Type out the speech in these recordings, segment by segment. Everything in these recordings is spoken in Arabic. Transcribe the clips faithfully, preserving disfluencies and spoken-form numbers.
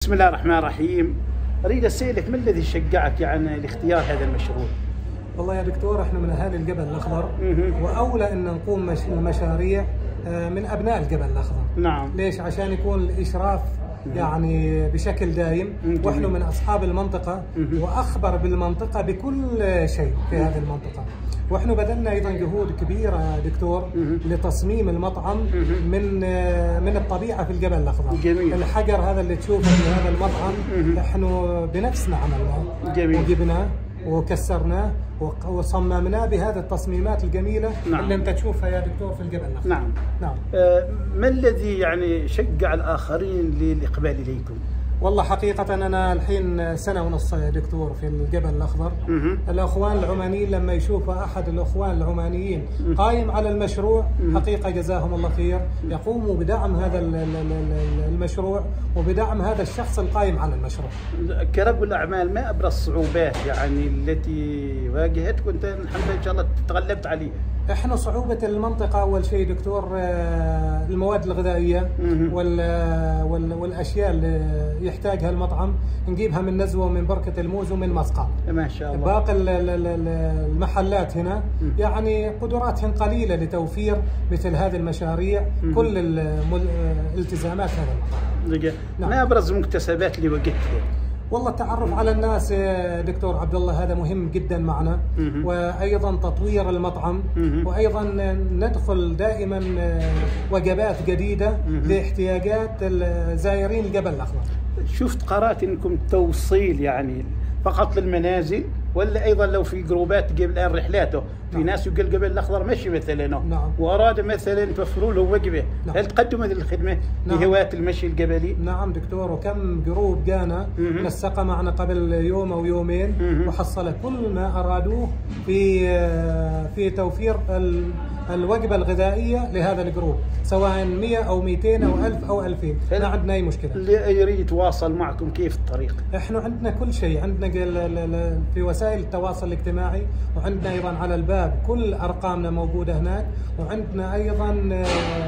بسم الله الرحمن الرحيم. أريد أسألك ما الذي شجعك يعني لاختيار هذا المشروع؟ والله يا دكتور احنا من اهالي الجبل الاخضر، واولى ان نقوم مش مشاريع من ابناء الجبل الاخضر. نعم. ليش؟ عشان يكون الاشراف يعني بشكل دايم، واحنا من اصحاب المنطقه واخبر بالمنطقه بكل شيء في هذه المنطقه. واحنا بذلنا ايضا جهود كبيره يا دكتور لتصميم المطعم من من الطبيعه في الجبل الاخضر. جميل. الحجر هذا اللي تشوفه في هذا المطعم احنا بنفسنا عملناه. جميل. وجبناه وكسرناه وصممناه بهذه التصميمات الجميله. نعم. اللي انت تشوفها يا دكتور في الجبل الاخضر. نعم. نعم. آه ما الذي يعني شجع الاخرين للاقبال اليكم؟ والله حقيقة أنا الحين سنة ونص يا دكتور في الجبل الأخضر. مه. الأخوان العمانيين لما يشوفوا أحد الأخوان العمانيين مه. قايم على المشروع، مه. حقيقة جزاهم الله خير، يقوموا بدعم هذا المشروع وبدعم هذا الشخص القائم على المشروع. كرجل أعمال ما أبرز الصعوبات يعني التي واجهتك وأنت الحمد لله إن شاء الله تغلبت عليها؟ احنا صعوبة المنطقة أول شيء دكتور المواد الغذائية والأشياء اللي يحتاجها المطعم نجيبها من نزوة ومن بركة الموز ومن مسقط. ما شاء الله. باقي المحلات هنا يعني قدراتهن قليلة لتوفير مثل هذه المشاريع كل الالتزامات هذا المطعم. نعم. ما أبرز المكتسبات اللي وجدتها؟ والله التعرف على الناس دكتور عبد الله هذا مهم جدا معنا، وايضا تطوير المطعم، وايضا ندخل دائما وجبات جديده لاحتياجات الزائرين الجبل الاخضر. شفت قرات انكم توصيل يعني فقط للمنازل ولا ايضا لو في جروبات تجيب الان رحلاته؟ في نعم. ناس يقول الجبل الاخضر مشي مثلا. نعم. واراد مثلا توفروا له وجبه. نعم. هل تقدموا هذه الخدمه نعم. لهواة المشي الجبلي؟ نعم دكتور، وكم جروب جانا نسق معنا قبل يوم او يومين وحصل كل ما ارادوه في في توفير الوجبه الغذائيه لهذا الجروب، سواء مئة او مئتين او ألف او ألفين، ما عندنا اي مشكله. اللي يريد يتواصل معكم كيف الطريقه؟ احنا عندنا كل شيء، عندنا في وسائل التواصل الاجتماعي، وعندنا ايضا على الباب كل ارقامنا موجوده هناك، وعندنا ايضا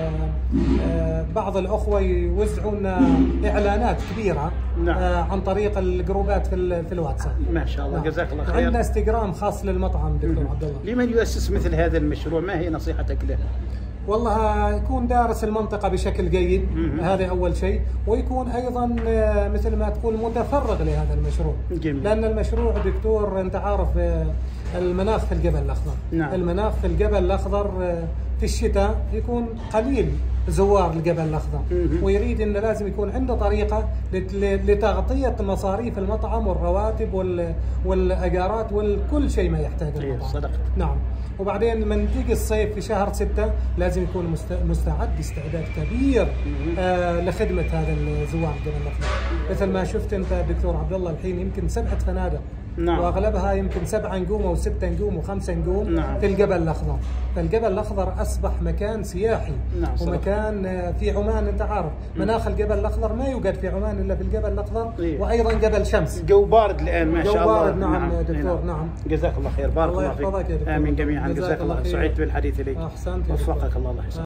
بعض الاخوه يوزعوا لنا اعلانات كبيره. نعم. عن طريق الجروبات في في الواتساب. ما شاء الله. نعم. جزاك الله خير. عندنا انستغرام خاص للمطعم دكتور عبد الله. لمن يؤسس مثل هذا المشروع ما هي نصيحتك له؟ والله يكون دارس المنطقة بشكل جيد، هذا أول شيء، ويكون أيضا مثل ما تقول متفرغ لهذا المشروع. جميل. لأن المشروع دكتور أنت عارف المناخ في الجبل الأخضر. نعم. المناخ في الجبل الأخضر في الشتاء يكون قليل زوار الجبل الأخضر، ويريد أنه لازم يكون عنده طريقة لتغطية مصاريف المطعم والرواتب والأجارات وكل شيء ما يحتاجه المطعم. صدقت. نعم. وبعدين لما تيجي الصيف في شهر ستة لازم يكون مستعد استعداد كبير آه لخدمة هذا الزوار الجبل الأخضر. مثل ما شفت أنت دكتور عبد الله الحين يمكن سبعة فنادق. نعم. واغلبها يمكن سبعة نجوم او ستة نجوم وخمسة نجوم. نعم. في الجبل الاخضر، فالجبل الاخضر اصبح مكان سياحي. نعم. ومكان في عمان انت عارف مناخ الجبل الاخضر ما يوجد في عمان الا في الجبل الاخضر. إيه؟ وايضا جبل شمس. جو بارد الان ما شاء الله. جو بارد. نعم. نعم دكتور. نعم. نعم. جزاك الله خير. بارك الله فيك. امين جميعا. جزاك الله. سعدت بالحديث اليك. احسنت. وفقك الله. الله يحسن.